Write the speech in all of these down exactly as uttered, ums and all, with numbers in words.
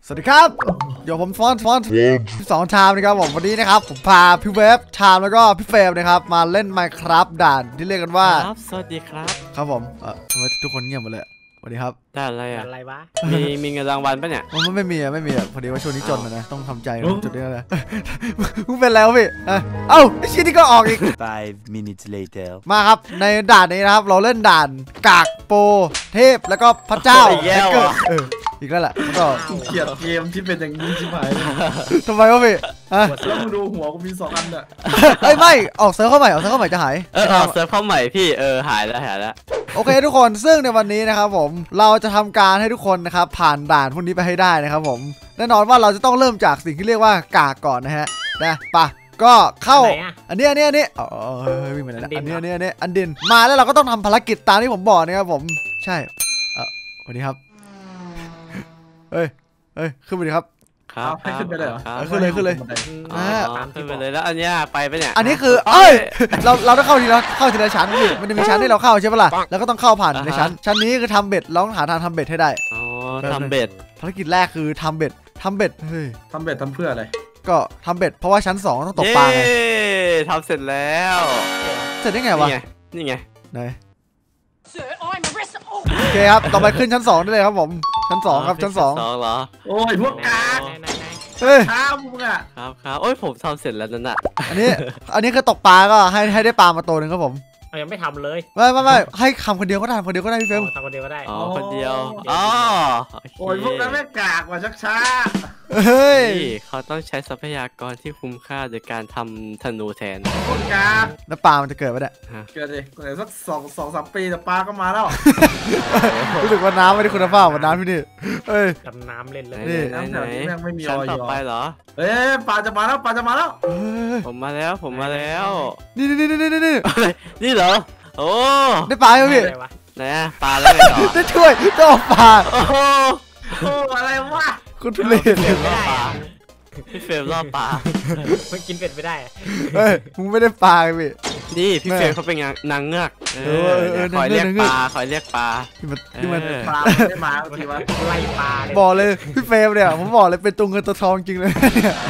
สวัสดีครับเดี๋ยวผมฟอนฟอนสองชามนะครับผมวันนี้นะครับผมพาพี่เวฟชามแล้วก็พี่เฟรมนะครับมาเล่น Minecraft ด่านที่เรียกกันว่าครับสวัสดีครับครับผมเออทำไมทุกคนเงียบหมดเลยสวัสดีครับด่านอะไรอ่ะอะไรวะมีมีเงินรางวัลปะเนี่ยมันไม่มีอ่ะไม่มีอ่ะพอดีว่าช่วงนี้จนนะต้องทำใจจุดนี้เลยมึงเป็นแล้วพี่เอ้าไอ้ชิ้นนี้ก็ออกอีก five minutes later มาครับในด่านนี้นะครับเราเล่นด่านกากโปเทพแล้วก็พระเจ้าอีกแล้วอ่ะอีกแล้วแหละก็เกลียดเกมที่เป็นอย่างนี้ชิบหายทำไมวะพี่แล้วมึงดูหัวกูมีสองอันอ่ะเอ้ยไม่ออกเซิร์ฟเข้าใหม่ออกเซิร์ฟเข้าใหม่จะหายเออออกเซิร์ฟเข้าใหม่พี่เออหายแล้วหายแล้วโอเคทุกคนซึ่งในวันนี้นะครับผมเราจะทำการให้ทุกคนนะครับผ่านด่านพวกนี้ไปให้ได้นะครับผมแน่นอนว่าเราจะต้องเริ่มจากสิ่งที่เรียกว่ากากก่อนนะฮะนะปะก็เข้าอันนี้อันนี้อันนี้อ๋อวิ่งไปไหนอันนี้อันนี้อันนี้อันดินมาแล้วเราก็ต้องทำภารกิจตามที่ผมบอกนะครับผมใช่เออสวัสดีครับเฮ้ยเฮ้ยขึ้นไปดิครับครับขึ้นไปเลยเหรอขึ้นเลยขึ้นเลยอ่าขึ้นไปเลยแล้วอันนี้ไปไปเนี่ยอันนี้คือเอ้ยเราเราต้องเข้าทีละเข้าทีละชั้นพี่มันจะมีชั้นที่เราเข้าใช่ปะล่ะแล้วก็ต้องเข้าผ่านในชั้นชั้นนี้คือทำเบ็ดเราต้องหาทางทำเบ็ดให้ได้อ๋อทำเบ็ดภารกิจแรกคือทำเบ็ดทำเบ็ดเฮ้ยทำเบ็ดทำเพื่ออะไรก็ทำเบ็ดเพราะว่าชั้นสองต้องตกปลาไงทำเสร็จแล้วเสร็จได้ไงวะนี่ไงไหนโอเคครับต่อไปขึ้นชั้นสองได้เลยครับผมชั้นสองครับชั้นสองเหรอโอ้ยพวกกากเฮ้ยข้าวมึงอ่ะครับครับโอ้ยผมทำเสร็จแล้วนั่นน่ะอันนี้อันนี้คือตกปลาก็ให้ให้ได้ปลามาตัวหนึ่งครับผมยังไม่ทำเลยไม่ไม่ไม่ให้ทำคนเดียวก็ได้คนเดียวก็ได้พี่เฟลทำคนเดียวก็ได้อ๋อคนเดียวอ๋อโอ้ยพวกนั้นไม่กากว่าชักช้าเฮ้ยเขาต้องใช้ทรัพยากรที่คุ้มค่าโดยการทำธนูแทนพวกกากแล้วปลามันจะเกิดไหมเนี่ยเกิดดิเกิดสักสองสองสามปีแต่ปลาก็มาแล้วรู้สึกว่าน้ำไม่ได้คุณภาพว่าน้ำพี่นี่เฮ้ยดำน้ำเล่นเลยนี่น้ำแถวนี้ไม่มีชั้นต่อไปเหรอเอ้ยปลาจะมาแล้วปลาจะมาแล้วผมมาแล้วผมมาแล้วนี่นี่นี่นี่นี่นี่เหรอโอ้ได้ปลาไหมพี่ไหนปลาแล้วไงต่อได้ช่วยต้องเอาปลาโอ้โหอะไรวะคุณทุเรศพี่เฟรมล่อปลามันกินเป็ดไม่ได้เฮ้ยมึงไม่ได้ปลาพี่นี่พี่เฟรมเขาเป็นนางเงือกคอยเรียกปลาคอยเรียกปลาที่มันที่มันปลาไม่มาทีวะไล่ปลาบอกเลยพี่เฟรมเนี่ยผมบอกเลยเป็นตัวเงินตัวทองจริงเลย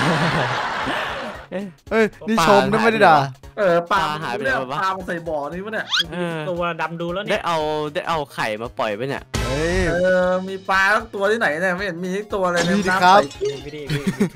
เฮ้ยนี่ชมนะไม่ได้ด่าเออปลาหายไปแล้วปลามาใส่บ่อนี่วะเนี่ยตัวดำดูแล้วเนี่ยได้เอาได้เอาไข่มาปล่อยไปเนี่ยเฮ้ยเออมีปลาทั้งตัวที่ไหนเนี่ยไม่เห็นมีทั้งตัวเลยมีดิครับมีดิ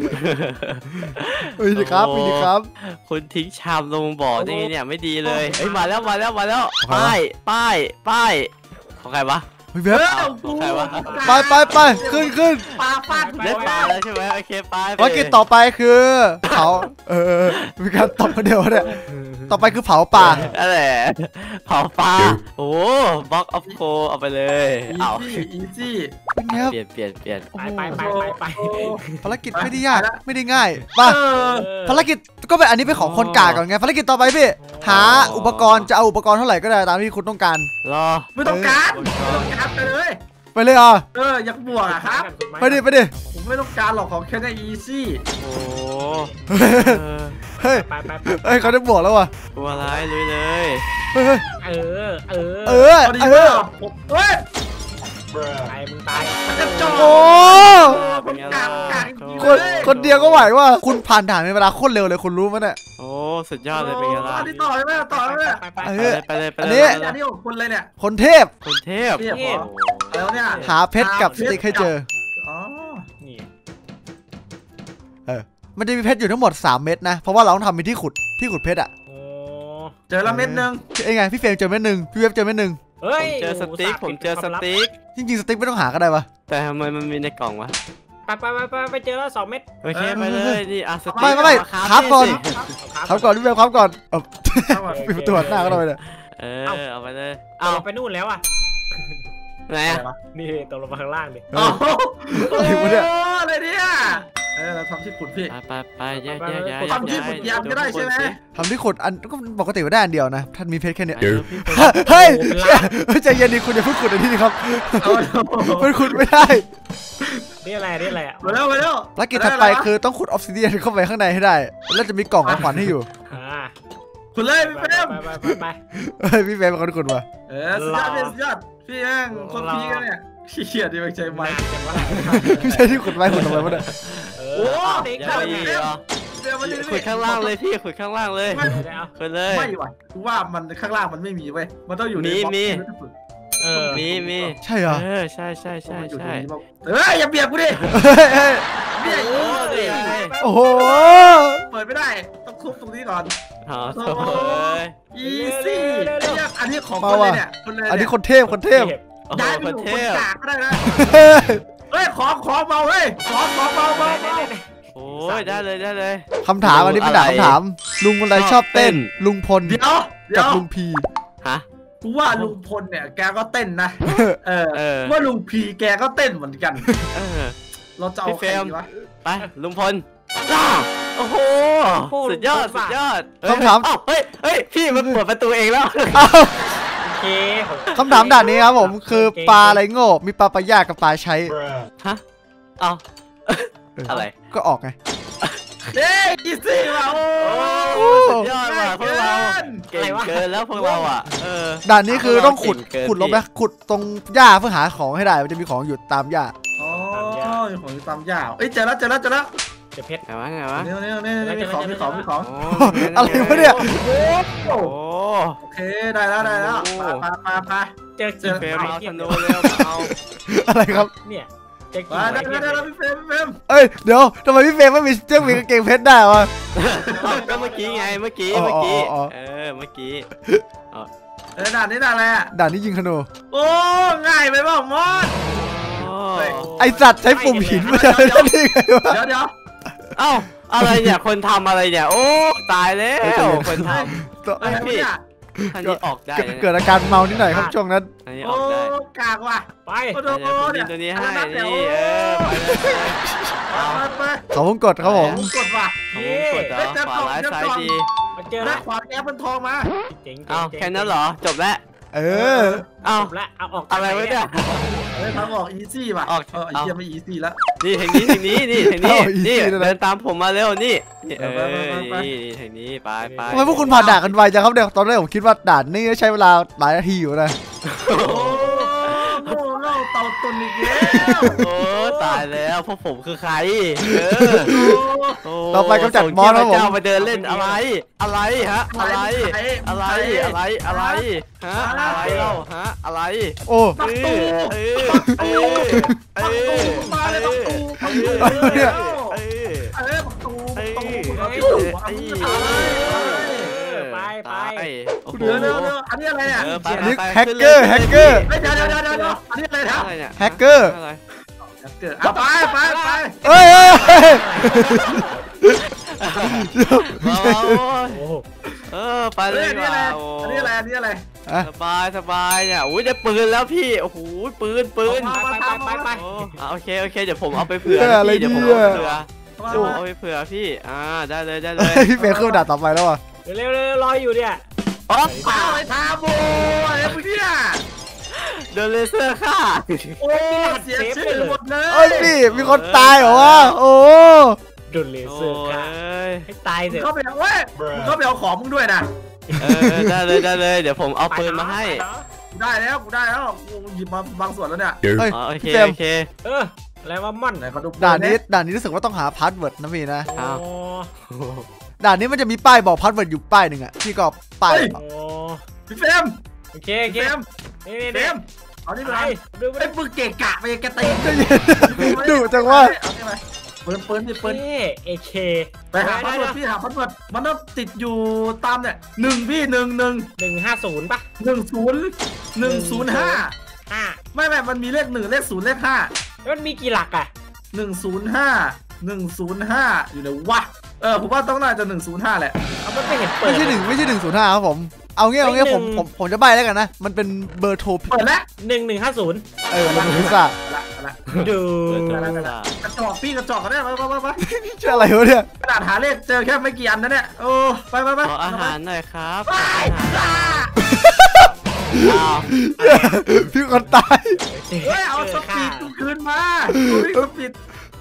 มีดิครับมีดิครับคุณทิ้งชามลงบ่อนี่เนี่ยไม่ดีเลยเฮ้ยมาแล้วมาแล้วมาแล้วป้ายป้ายป้ายของใครวะเว็บไปไปไปขึ้นขึ้นปลาฟาดได้ปลาแล้วใช่ไหมโอเคปลาภารกิจต่อไปคือเผาเออมีการตบคนเดียวเนี่ยต่อไปคือเผาปลาอะไรเผาปลาโอ้บล็อกออฟโคเอาไปเลยเอาอีซี่เปลี่ยนเปลี่ยนเปลี่ยนไปไปไปไปภารกิจไม่ได้ยากไม่ได้ง่ายป่ะภารกิจก็เป็นอันนี้เป็นของคนกากก่อนไงภารกิจต่อไปพี่หาอุปกรณ์จะเอาอุปกรณ์เท่าไหร่ก็ได้ตามที่คุณต้องการรอไม่ต้องการไปเลยไปเลยอ่ะเอออยากบวกอะครับไปดิไปดิผมไม่ต้องการหรอกของแค่ในอีซี่โอ้เฮ้ยเฮ้ยเขาได้บวกแล้วว่ะกลัวอะไรลุยเลยเฮ้ยเออเออเออเออเฮ้ยตายมึงตายโอ้คนคนเดียวก็ไหวว่ะคุณผ่านด่านในเวลาโคตรเร็วเลยคุณรู้ไหมเนี่ยโอ้สุดยอดเลยเป็นไงล่ะที่ต่อเลยต่อเลยไปเลยไปเลยอันนี้อันนี้ของคนเลยเนี่ยคนเทพคนเทพแล้วเนี่ยหาเพชรกับสติ๊กให้เจออ๋อนี่เออมันจะมีเพชรอยู่ทั้งหมดสามเม็ดนะเพราะว่าเราต้องทำเป็นที่ขุดที่ขุดเพชรอ่ะเจอละเม็ดนึงเอ้ยไงพี่เฟรมเจอเม็ดนึงพี่เวฟเจอเม็ดนึงผมเจอสติ๊กผมเจอสติ๊กจริงๆสติ๊กไม่ต้องหาก็ได้ปะแต่ทำไมมันมีในกล่องวะไปไปไปไปไปเจอแล้วสองเม็ดโอเคไปเลยนี่อ่ะสติ๊กไม่ไม่ไม่ครับก่อนครับก่อนพี่เวฟครับก่อนเออปิดประตูหน้าก็ได้เลยเออเอาไปเลยเอาไปนู่นแล้วอ่ะไหนนี่ตกลงมาข้างล่างดิอะไรเนี่ยเออเราทำที่ขุดพี่ไปไปแยกแยกย้ายทำที่ขุดยามก็ได้ใช่ไหมทำที่ขุดอันก็ปกติว่าได้อันเดียวนะท่านมีเพชรแค่นี้เฮ้ยใจเย็นดีคุณอย่าเพิ่งขุดอันนี้ดิครับมันขุดไม่ได้นี่อะไรนี่อะไรมาแล้วมาแล้วภารกิจถัดไปคือต้องขุดออฟซิเดียนเข้าไปข้างในให้ได้แล้วจะมีกล่องของขวัญให้อยู่ขุดเลยพี่เฟรมไปไปไปเฮ้ยพี่เฟรมเป็นคนขุดวะเออสุดยอดสุดยอดพี่แม่งคนพีกันเนี่ยขี้เกียจดิไม่ใช่ไม้ไม่ใช่ที่ขุดไม้ขุดทำไมวะเนี่ยโอ้เดี๋เด็ยกวข้าวดีเด็กเหรอเดี๋ยวมันขุดข้างล่างเลยพี่ขุดข้างล่างเลยขุดเลยไม่ไหวกูว่ามันข้างล่างมันไม่มีเว้ยมันต้องอยู่ในมีเออมีมีใช่เหรอเออใช่ใช่ใช่ใช่เฮ้ยอย่าเบียดกูดิเฮ้ยเฮ้ยเบียดโอ้กูดีไงโอ้โหเปิดไม่ได้ต้องทุบตรงนี้ก่อนอ๋อโถ่ยอีซี่อันนี้ของคนเลยเนี่ยคนเลยอันนี้คนเทพคนเทพโอ้โหย้ายปไประอยู่เทคนศกากก็ได้นะเฮ้ยเฮ้ยของของเบาเฮ้ยของของเบาเบาเบาโอ้ยได้เลยได้เลยคำถามอันนี้เป็นด่าคำถาม ลุงคนใดชอบเต้น ลุงพลเดี๋ยวเดี๋กัยบวลุงพีฮะกูว่าลุงพลเนี่ยแกก็เต้นนะเอเอออว่าลุงพีแกก็เต้นเหมือนกันเออเราจะเอาใครดีวะไปลุงพลล่าโอ้โหสุดยอดสุดยอดเฮ้ยคำถามเอ้เฮ้ยเฮ้ยพี่มันเปิดประตูเองแล้วอ้าวโอเคคำถามด่านนี้ครับผมคือปลาอะไรโง่มีปลาปลายากับปลาใช้ฮะเอาอะไรก็ออกไงเฮ้ยอีซี่ว่ะโอ้โอ้สุดยอดว่ะพวกเราเก่งเกินแล้วพวกเราอ่ะเออด่านนี้คือต้องขุดเก่งเกินขุดลงไปขุดตรงหญ้าเพื่อหาของให้ได้มันจะมีของอยู่ตามหญ้าอ๋อของตามยาวเอ้ยเจอแล้วเจอแล้วเจอแล้วเจะเพชรไงวะไงวะนี่นี่นี่นี่มีของมีของมีของโอ้อะไรวะเนี่ยโอ้โอ้โอเคได้แล้วได้แล้วไปไปไปเจอเฟกี่รไม้มเอาเทีธยบนูเลยเร็วเอาอะไรครับเนี่ยเจอไปกี่ไม้ได้เทียบได้เลได้ยพี่เฟรมพี่เฟรมเอ้ยเดี๋ยวทำไมพี่เฟรมไม่มีเจ้ามีกางเกงเพชรได้วะก็เมื่อกี้ไงเมื่อกี้อ๋อเมื่อกี้อ๋อเออเมื่อกี้เออด่านนี้ด่านอะไรอ่ะด่านนี้ยิงธนูโอ้ง่ายไปบ้างมอสโอ้ไอสัตว์ใช้ปุ่มหินมาจากนี่ไงวะเดี๋ยวเดี๋ยวเอ้าอะไรเนี่ยคนทำอะไรเนี่ยโอ้ตายแล้วคนทตัวอะไรเนี่ยำอันนี้ออกได้นะเกิดอาการเมานิดหน่อยครับช่วงนั้นอันนี้อโอ้อกได้กากว่ะไปโอ้โหเดี๋ยวผมยิเนี่ยงตัวนี้ให้อันนั้นนี่เดี๋ยวเออไปเลยไปไปขอบคุณกดครับผมผมกดว่ะผมกดเหรอขวาร้ายซ้ายดีมาเจอแล้แล้ว วขวานแอปมันทองมาเจ๋งเอ้าแค่นั้นเหรอจบแล้วเออเอ้าจบแล้วเอาออกอะไรวะเนี่ยเฮ้ยทางออกอีซี่ว่ะออกเออไอ้เหี้ยไม่อีซี่แล้วนี่ทางนี้ทางนี้นี่ทางนี้เอาอีกนี่ทีเลยนะเดินตามผมมาเร็วนี่นี่เอไปอไปไปไปนี่นี่ทางนี้ไปไปทำไมพวกคุณผ่านด่านกันไวจังครับเนี่ยตอนแรกผมคิดว่าด่านนี้ใช้เวลาหลายนาทีอยู่นะโอ้โหเล่าเต่าตุนอีกแล้วโอ้ตายแล้วพวกผมคือใครเออโอ้ต่อไปกำจัดมอสครับผมเจ้ามาเดินเล่นอะไรอะไรฮะอะไรอะไรอะไรอะไรฮะอะไรเล่าฮะอะไรโอ้ประตูเออประเอตูอประตูมาเลยประตูประตูเออเอเอออประตูประตูเอประอตูไอ้ไปไปโอ้โหเดี๋ยวเดี๋ยวเดี๋ยวอันนี้อะไรเนี่ยเออไปอันนี้ไปแฮกเกอร์แฮกเกอร์เฮ้ยเดี๋ยวเดี๋ยวเดี๋ยวเดี๋ยวอันนี้อะไรนะอะไรเนี่ยแฮกเกอร์อะไรเกิดอ่ะไปไปไปเอ้ยเอ้ยเอ้ยโอ้โอ้โหเออไปเลเฮ้ยยอันนี้อะไรโอ้อันนี้อะไรอันนี้อะไรอ่ะสบายสบายเนี่ยอุ้ยได้ปืนแล้วพี่โอ้โหปืนปืนไปไปไปไปโอ้อ่ะโอเคโอเคเดี๋ยวผมเอาไปเผื่อเพื่ออะไรพี่เดี๋ยวผมเนี่ยเอาไปเผื่อเดี๋ยวผมเอาไปเผื่อพี่อ่าได้เลยได้เลยพี่เฟรมขึ้นด่านต่อไปแล้วอ่ะเร็วเร็วรออยู่เนี่ยอ๋ออ้าวไอ้ทาโบอะไรพวกเนี่ยโดนเลเซอร์ฆ่าโอ้เสียชื่อหมดเลยเอ้ยนี่มีคนตายเหรอวะโอ้โดนเลโอ้เซอร์ค่ะยให้ตายเถมึงอะเข้าไปเอาเว้ยมึงเข้าไปเอาของมึงด้วยนะเออได้เลยได้เลยเดี๋ยวผมเอาปืนมาให้กูได้แล้วกูได้แล้วกูหยิบมาบางส่วนแล้วเนี่ยเฮ้ยอ๋อโอเคพี่เฟรมโอเคเอออะไรว่าม่อนไหนขอดูด่านนี้ด่านนี้รู้สึกว่าต้องหาพาสเวิร์ดนะพี่นะโอ้ด่านนี้มันจะมีป้ายบอกพาสเวิร์ดอยู่ป้ายหนึ่งอะพี่ก็ป้ายโอ้พี่เฟรมโอเคโอพี่เคเฟรมนี่นี่เฟรนี่มเอานี่ไปอะไรดูไปไอ้มึงเกะกะไปกระตีใจเย็นดุจังวะเอานี่ไปปืนปืนนี่ปืนเอเคไปหาพัสดุพี่หาพัสดุมันต้องติดอยู่ตามเนี่ยหนึ่งพี่หนึ่งหนึ่งหนึ่งห้าศูนย์ป่ะหนึ่งศูนย์หนึ่งศูนย์ห้าห้าไม่ไม่มันมีเลขหนึ่งเลขศูนย์เลขห้าแล้วมันมีกี่หลักอ่ะหนึ่งศูนย์ห้าหนึ่งศูนย์ห้าอยู่ไหนวะเออผมว่าต้องน่าจะหนึ่งศูนย์ห้าแหละเอามันไม่เห็นเปิดไม่ใช่หนึ่งไม่ใช่หนึ่งศูนย์ห้าครับผมเอางี้เอางี้ผมผมผมจะใบแล้วกันนะมันเป็นเบอร์โทรผิดเปิดแล้วหนึ่งหนึ่งห้าศูนย์เออมันพิซซ่าละละดูเปิดตัวละละกระจอกพี่กระจอกกันได้ไปไปไปไปชื่ออะไรวะเนี่ยกระดาษหาเลขเจอแค่ไม่กี่อันนะเนี่ยโอ้ไปไปไปขออาหารหน่อยครับไปไปอ้าวพี่คนตายเฮ้ยเอาสปีดกูคืนมาเอาสปีด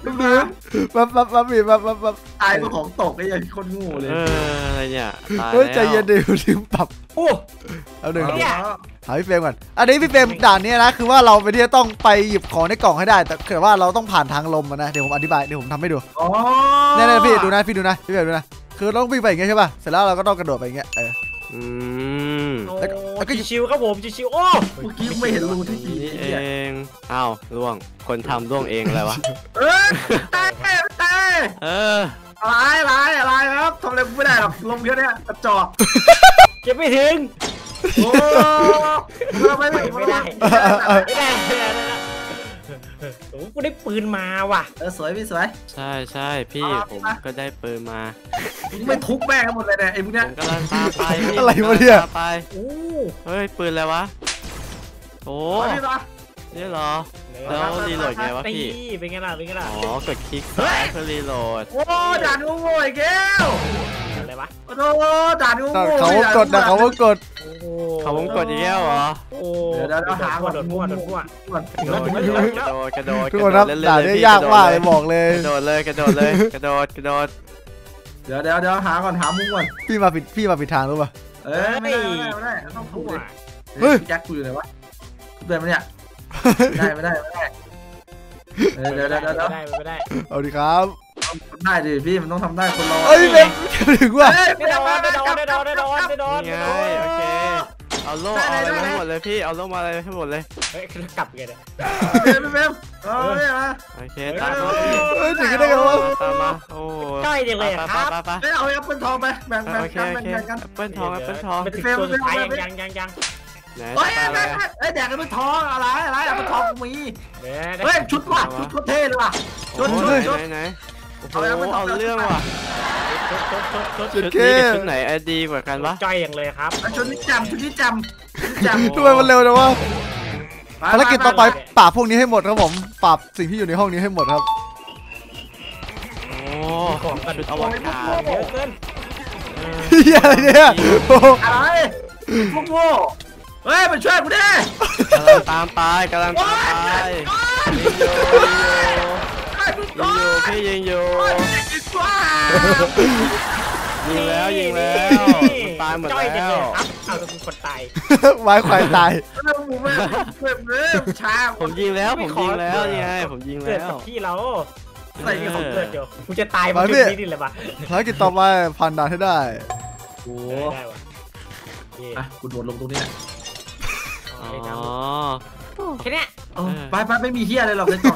แบบแบบแบบแบบแบบแบบตายก็ของตกไอ้ยังคนงูเลยเอออะไรเนี่ยตายเฮ้ยใจแล้วเย็นดิลืมปรับโอ้เอาหนึ่งเนี่ยหาพี่เฟรมก่อนอันนี้พี่เฟรมด่านนี้นะคือว่าเราไปที่จะต้องไปหยิบของในกล่องให้ได้แต่เกิดว่าเราต้องผ่านทางลมนะเดี๋ยวผมอธิบายเดี๋ยวผมทำให้ดูอ๋อเนี่ยเนี่ยพี่ดูนะพี่ดูนะพี่เฟรมดูนะคือเราต้องวิ่งไปอย่างเงี้ยใช่ป่ะเสร็จแล้วเราก็ต้องกระโดดไปอย่างเงี้ยเอออืมโอ้แล้วก็ชิวๆครับผมชิวๆโอ้เมื่อกี้ไม่เห็นรูที่สีนี่เอเนี่ยงอ้าวล่วงคนทำล่วงเองอะไรวะเออตายตายเอออะไรอะไรอะไรครับทำอะไรกูไม่ได้หรอกลมแค่เนี้ยกระจอกเก็บไม่ถึงโอ้ไม่ไม่ไม่ไม่ได้ได้ไม่ได้ไม่ได้ไม่ได้โอ้กูได้ปืนมาว่ะเออสวยพี่สวยใช่ใช่พี่เอาผมมาก็ได้ปืนมาไม่ทุบแม่งหมดเลยเนี่ยไอ้พวกผเนี้ยมกำลังตามไปพี่อะไรวะเนี่ยตามไปโอ้เฮ้ยปืนอะไรวะโอ้โอ้ยนะนี่เหรอแล้วรีโหลดไงวะตีพี่เป็นไงล่ะเป็นไงล่ะอ๋อกดคลิกซ้ายเพื่อรีโหลดโอ้ด่านงูโง่อีกแล้วอะไรวะโอ้โหด่านงูแต่โง่เขากดนะเขาก็กดโอ้โหเขาวงกดอีกแล้วเหรอโอ้เดี๋ยวเดี๋ยวหาโดนมั่วโดนมั่วก่อนกระโดดกระโดดกระโดดกระโดดทุกคนครับกระโดดด่านเล่นี้ๆยากมากพี่เลยบอกเลยกระโดดเลยกระโดดเลยกระโดดกระโดดเดี๋ยวเดี๋ยวเดี๋ยวหาก่อนหามุ้งก่อนพี่มาผิดพี่มาผิดทางรู้ป่ะเอ้ยไม่ได้ไม่ได้ไม่ได้ต้องถูกเลยเฮ้ยแจ็คกูอยู่ไหนวะเดินมาเนี่ยไม่ได้ไม่ได้ไม่ได้เดี๋ยวเดี๋ยวเดี๋ยวเดี๋ยวไม่ได้ไม่ได้เอาดิครับทำได้ดิพี่มันต้องทำได้คนเราเอ้ยเฟรมถึงว่ะไม่โดนไม่โดนไม่โดนไม่โดนไม่โดนนี่ไงโอเคเอาโล่เอาอะไรมาให้หมดเลยพี่เอาโล่มาอะไรให้หมดเลยเฮ้ยกลับไงเนี่ยเดินไปเฟมเอาเนี่ยมาโอเคตามมาพี่เอ้ยถึงกันได้กันวะตามมาโอ้จ้อยจังเลยไปครับไปไปไม่เอาแอปเปิลทองไปแบ่งแบ่งโอเคกันโอแบ่งเคแบ่งกันแอปเปิลทองแอปเปิลทองมันถึงตัวสุดท้ายยังยังยังยังไหนเฮ้ยตามแม่มาเอ้ยแดกแอปเปิลทองอะไรอะไรแอปเปิลทองกูมีเฮ้ยเฮ้ยชุดว่ะชุดโคตรเท่เลยว่ะโอ้ชุดโหชุดไหนชุดไหนไหนโอ้โหเอาแอปเปิ้ลทองเอาเรื่องว่ะชดชดชดชดชุดนี้กับชุดไหนไอดีกว่ากันวะจ้อยอย่างเลยครับชุดนี้จำชุดนี้จำชุดนี้จำทำไมมันเร็วจังวะภารกิจต่อไปปราบพวกนี้ให้หมดครับผมปราบสิ่งที่อยู่ในห้องนี้ให้หมดครับโอ้ของกันชุดอวกาศเยอะเกินเฮียอะไรเนี่ยโอ้โหอะไรพวกโง่เฮ้ยมาช่วยกูดิกำลังตามไปกำลังตามไปยิงอยู่ไอ้กูยิก่งออยู่นพี่ยิงอยู่โอ้ยไอ้กว่ายิงแล้วยิงแล้วมันตายหมดจ้อยจังแล้เลยว ครับเอาเป็นคนตายไม้ควายตายเรื่องมึงไม่เรื่องเรื่องช้าผมยิงแล้วผมยิงแล้วนี่ไงผมยิงเกิดแล้กัวบพี่เราใส่นี่ขขออง งเกิเกิดดอยู่กูจะตายมันจุดนี้นี่เลยปะภารกิจต่อไปผ่านด่านให้ได้โอ้ได้วะอ่ะกูโดดลงตรงนี้แหละอ๋อแค่เนี้ยไปไปไม่มีเฮียอะไรหรอกในกล่อง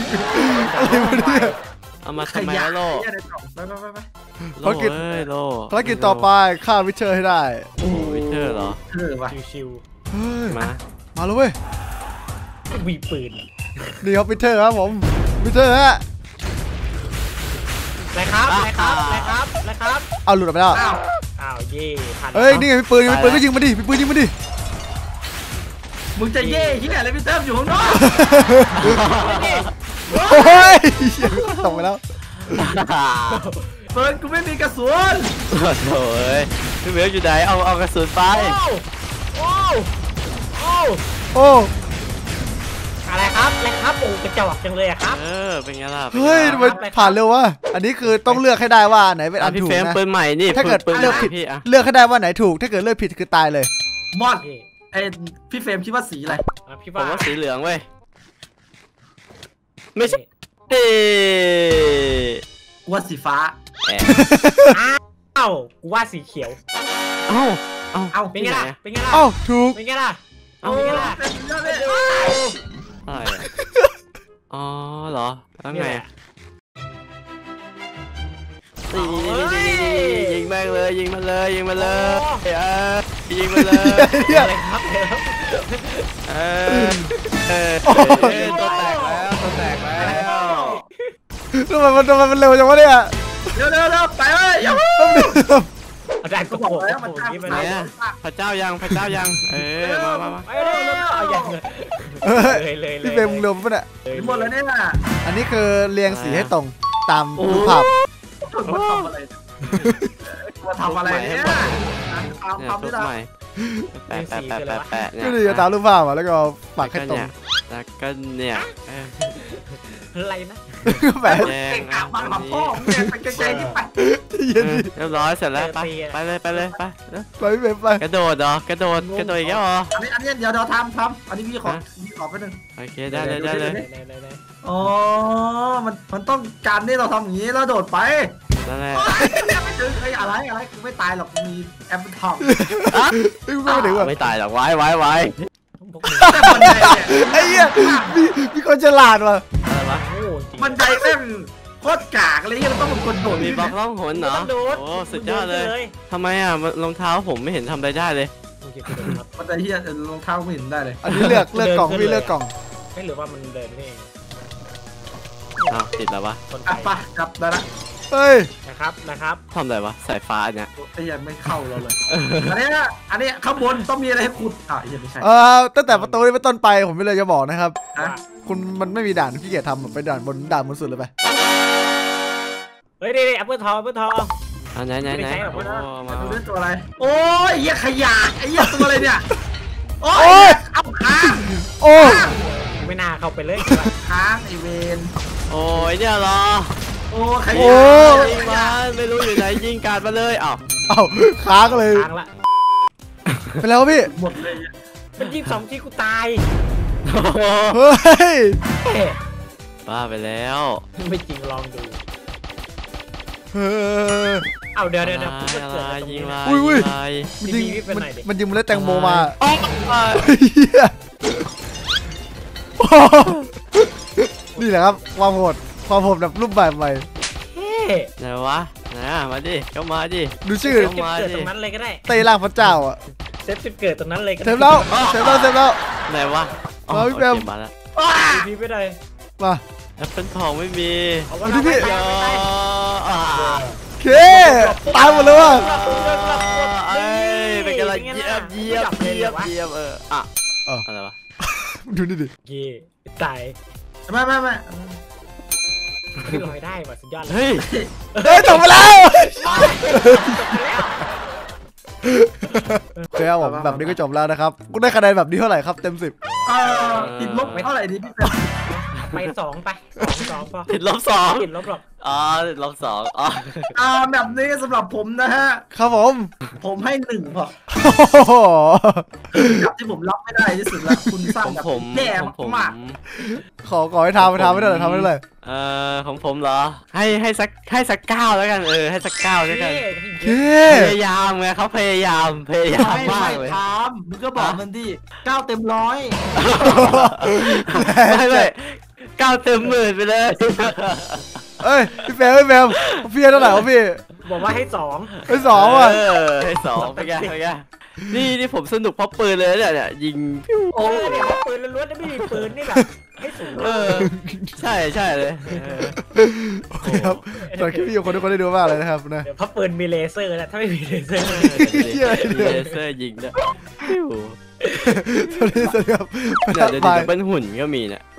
เอามาทำไมวะโลเฮียในกล่องไปไปไปไปโลเอ้ยโลภารกิจต่อไปฆ่าวิเชอร์ให้ได้วิเทอร์เหรอเออว่ะชิวเฮ้ยมามาแล้วเว้ยๆวีปืนนี่ครับวิเชอร์ครับผมวิเชอร์ฮะอะไรครับอะไรครับอะไรครับอะไรครับเอาหลุดออกไปแล้วอ้าวอ้าวเย่ผ่านเฮ้ยนี่ไงมีปืนมีปืนก็ยิงมาดิมีปืนยิงมาดิมึงจะเย่เฮียอะไรพี่เติมอยู่ข้างนอกโอ้ยตกไปแล้วเฟิร์นกูไม่มีกระสุนโถ่เอ้ยพี่เหมียวอยู่ไหนเอาเอากระสุนไปโอ้โอ้โอ้โอ้อะไรครับอะไรครับโอ้กระจอกจังเลยอะครับเออเป็นไงล่ะเฮ้ยทำไมผ่านเร็ววะอันนี้คือต้องเลือกให้ได้ว่าไหนเป็นอันพี่ถูกเฟรมนะปืนใหม่นี่ถ้าเกิดปืนเลือกผิดพี่อะเลือกให้ได้ว่าไหนถูก ถ้าเกิดเลือกผิดคือตายเลยมอนไอพี่เฟรมคิดว่าสีอะไรพี่ผมว่าว่าสีเหลืองเว้ยไม่ใช่เอ๊กูว่าสีฟ้าอ้าวกูว่าสีเขียวเอ้าเอ้าเอ้าเป็นไงล่ะเป็นไงล่ะเอ้าถูกเป็นไงล่ะเอ้าเป็นไงล่ะเป็นเรื่องเลยอะไรอะอ๋อเหรอแล้วไงอะนี่นี่นี่นี่นี่ยิงแม่งเลยยิงมันเลยยิงมันเลยเออยิงมันเลยเฮียอะไรครับเดี๋ยวเออเออตัวแตกแล้วตัวแตกแล้วทำไมมันทำไมมันเร็วจังวะเนี่ยเร็วเร็วเร็วไปเลยยังอาจารย์ก็ก็บบ ออก กแล้วมัมัน นตาตาม มนี้ไปไหนเลยอะพระเจ้ายังพระเจ้ายังเออมามามาไปเลยเอาอย่างเลยเฮ้ยเลยเลยเลยพี่เฟรมมึงเร็วปะเนี่ยหมดแล้วเนี่ยอันนี้คือเรียงสีให้ตรงตามรูปภาพมาทำอะไรมาทำอะไรเนี่ยทำเนี่ยทำทุที่บไหนใหม่แปะแปะแปะแปะแปะเนี่ยก็ดีตามรูปภาพอ่ะแล้วก็ปักให้ตรงแล้วก็เนี่ยเอออะไรนะแหมแดเก่งงอ่ะมาหาพ่อมึงเนี่ยไปไกลๆนี่ไปเย็นเอดิอเรียบร้อยเสร็จแล้วไปไปเลยไปเลยไปไปพี่เฟรมไปกระโดดเหรอกระโดดกระโดดอีกแล้วเหรออันนี้อันนี้เดี๋ยวเดี๋ยวทำทำอันนี้พี่ขอพี่ขอไปหนึ่งโอเคได้เลยได้เลยไหนไหนไหนอ๋อมันมันต้องการที่เราทำอย่างนี้แล้วโดดไปนั่นแหละไม่ถึงไอ้อะไรอะไรกูไม่ตายหรอกมีแอปเปิลทองเฮ้ยไม่ถึงว่ะไม่ตายหรอกไว้ไว้ไว้พวกมึงแต่บันไดเนี่ยไอ้เหี้ยมีมีคนฉลาดว่ะอะไรวะโง่จริงบันไดแม่งโคตรกากเลยที่มันต้องเป็นคนโดดมีบล็อกล่องหนเหรอต้องโดดโอ้สุดยอดเลยทำไมอ่ะรองเท้าผมไม่เห็นทำอะไรได้เลยโอเคกูโดนครับบันไดที่รองเท้าไม่เห็นได้เลยอันนี้เลือกเลือกกล่องพี่เลือกกล่องไม่หรือว่ามันเดินนี่เองอ้าวติดแล้ววะคนไทอ่ะยไปกลับได้ละเฮ้ยนะครับนะครับทำอะไรวะสายฟ้าเนี่ยไอ้ยังไม่เข้าเราเลยอันนี้อันนี้ข้างบนต้องมีอะไรให้ขุดอ่ะยังไม่ใช่เอ่อตั้งแต่ประตูนี้เป็นต้นไปผมไม่เลยจะบอกนะครับฮะคุณมันไม่มีด่านขี้เกียจทำไปด่านบนด่านบนสุดเลยไปเฮ้ยนี่แอปเปิลทองแอปเปิลทองเอาไหนไหนไหนไม่ได้ใช้หรอกโอ้วะมาดูด้วยตัวอะไรโอ้ยเหี้ยขยะไอ้เหี้ยตัวอะไรเนี่ยโอ้ยเอาค้างโอ้ไม่น่าเข้าไปเลยค้างไอเวนโอ้ยเนี่ยเหรอโอ้ขโอ้ยะยิงมันไม่รู้อยู่ไหนยิงการมาเลยอ้าวเอ้าค้างเลยทางละไปแล้วพี่หมดเลยมันยิงสองทีกูตายเฮ้ยเฮ้ยบ้าไปแล้วไม่จริงลองดูเฮ้ยเอาเดี๋ยวเดี๋ยวเดี๋ยวอะไรอะไรยิงอะไรอุ้ยอุ้ยยิงอะไรมันยิงพี่พี่เป็นมันไหนดิมันยิงเมล็ดแตงโมมาอ๋อเฮียโอ้โหนี่แหละครับความโหดความโหดแบบรูปแบบใหม่เฮ้ยไหนวะไหนอะมาดิเข้ามาดิดูชื่อเซฟจุดเกิดตรงนั้นเลยก็ได้เต้ร่างพระเจ้าอ่ะเซฟจุดเกิดตรงนั้นเลยก็เซได้ฟแล้วเซฟแล้วเซฟแล้วไหนวะอ๋อมาพี่แบมโอเคมาแล้วพี่ไปเลยมาแอปเปิลทองไม่มีเอาว่าดูดิพี่ไปอ๋อไปไปอ่าเคตายหมดเลยว่ะเอ้ยเป็นกำลังเยี่ยมเยี่ยมเยี่ยมเยี่ยมเอออ่ะเอออะไรวะดูนี่ดิเย่ตายไม่ไม่ไม่ลอยได้ว่ะสุดยอดเลยเฮ้ยเฮ้ยจบไปแล้วโอเคครับผมแบบนี้ก็จบแล้วนะครับกูได้คะแนนแบบนี้เท่าไหร่ครับเต็มสิบเออติดลบเท่าไหร่ดีพี่เป็นไปสองไปสองสองพอติดลบสองติดลบหรอกอ๋อติดลบสองอ๋ออ่าแบบนี้สำหรับผมนะฮะครับผมผมให้หนึ่งพอโอ้โหกับที่ผมรับไม่ได้ที่สุดแล้วคุณสร้างของแบบผมแย่ของผมมากขอขอให้ทำไปทำไม่ได้เลยทำไม่ได้เลยเอ่อของผมเหรอ ให้ให้สักให้สักเก้าแล้วกันเออให้สักเก้าแล้วกันเคพยายามไงเขาพยายามพยายามไม่มากไม่เลยถามมึงก็บอกมันดิเก้าเต็มร้อยไม่ไม่เก้าเต็มหมื่นไปเลยเอ้ยพี่แฟมพี่แฟมพี่เท่าไหร่วะพี่บอกว่าให้สองไอ้สองว่ะเออให้สองไปไงไปไงนี่นี่ผมสนุกเพราะปืนเลยเนี่ยเนี่ยยิงโอ้เนี่ยปืนล้วนๆไม่มีปืนนี่แบบให้สูงเออใช่ใช่เลยเออโอเคครับสำหรับคลิปวิดีโอคนทุกคนได้ดูมากเลยนะครับนะเดี๋ยวเพราะปืนมีเลเซอร์นะถ้าไม่มีเลเซอร์มีเลเซอร์ยิงด้วยสวัสดีสวัสดีครับเนี่ยเดี๋ยวบายเดี๋ยวเป็นหุ่นก็มีเนี่ย